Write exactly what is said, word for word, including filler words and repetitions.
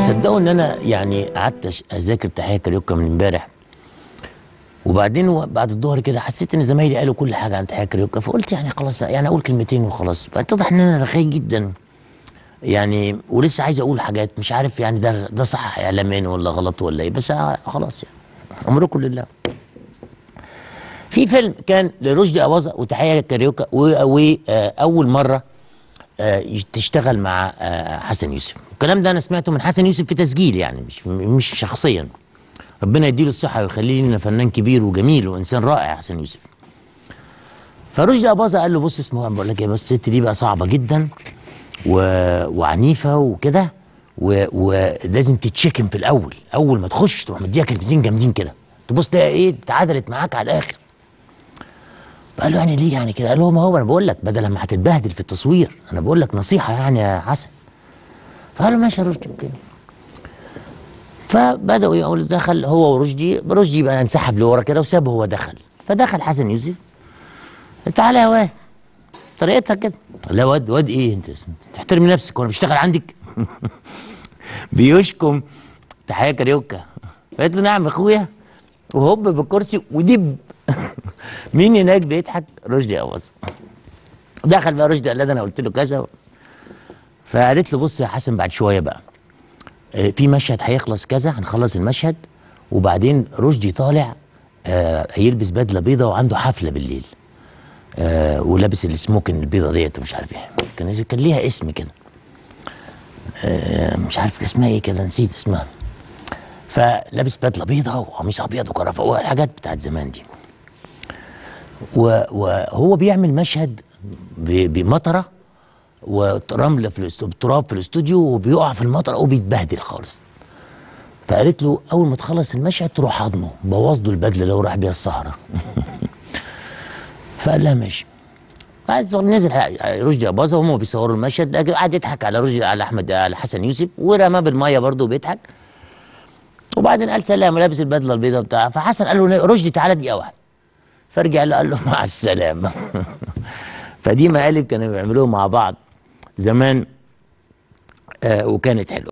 تصدقوا ان انا يعني قعدت اذاكر تحيه كاريوكا من امبارح، وبعدين بعد الظهر كده حسيت ان زمايلي قالوا كل حاجه عن تحيه كاريوكا، فقلت يعني خلاص بقى، يعني اقول كلمتين وخلاص. اتضح ان انا رغاي جدا يعني، ولسه عايز اقول حاجات مش عارف يعني ده ده صح اعلاميا ولا غلط ولا ايه، بس خلاص يعني امركم لله. في فيلم كان لرشدي اباظه وتحيه كاريوكا، واول مره تشتغل مع حسن يوسف. الكلام ده انا سمعته من حسن يوسف في تسجيل، يعني مش مش شخصيا. ربنا يديله الصحه ويخليه لنا فنان كبير وجميل وانسان رائع حسن يوسف. فرشدي اباظه قال له بص اسمه بقول لك ايه، بس الست دي بقى صعبه جدا و... وعنيفه وكده، و... ولازم تتشكم في الاول، اول ما تخش تروح مديها كلمتين جامدين كده، تبص تلاقي ايه اتعدلت معاك على الاخر. فقال له يعني ليه يعني كده؟ قال له ما هو انا بقول لك بدل ما هتتبهدل في التصوير، انا بقول لك نصيحه يعني يا حسن. فقال له ماشي يا رشدي اوكي. فبداوا يقولوا دخل هو ورشدي، رشدي بقى انسحب لورا كده وسابه هو دخل. فدخل حسن يوسف، تعالى يا واد، طريقتها كده. لا واد واد ايه انت تحترمي نفسك وانا بشتغل عندك؟ بيشكم تحيه كاريوكا. قالت له نعم يا اخويا، وهوب بالكرسي ودب. مين هناك بيضحك؟ رشدي اباظه. دخل بقى رشدي قال لها ده انا قلت له كذا. فقالت له بص يا حسن بعد شويه بقى في مشهد هيخلص كذا، هنخلص المشهد وبعدين رشدي طالع آه هيلبس بدله بيضه وعنده حفله بالليل، آه ولابس السموكن البيضه ديت ومش عارف ايه، كان كان ليها اسم كده، آه مش عارف اسمها ايه كده، نسيت اسمها. فلابس بدله بيضه وقميص ابيض وكرافه والحاجات بتاعت زمان دي، وهو بيعمل مشهد بمطره ورمله في الاستوديو، تراب في الاستوديو، وبيقع في المطره وبيتبهدل خالص. فقالت له اول ما تخلص المشهد تروح حاضنه، بوظ له البدله اللي هو راح بيها الصحراء. فقال لها ماشي. بعد نزل رشدي اباظه وهم بيصوروا المشهد، قعد يضحك على رشدي على احمد على حسن يوسف ورماه بالميه برضه بيضحك. وبعدين قال سلام لابس البدله البيضاء بتاعها. فحسن قال له رشدي تعالى دقيقه واحده. فرجع له قال له مع السلامه. فدي مقالب كانوا بيعملوها مع بعض زمان، آه وكانت حلوه.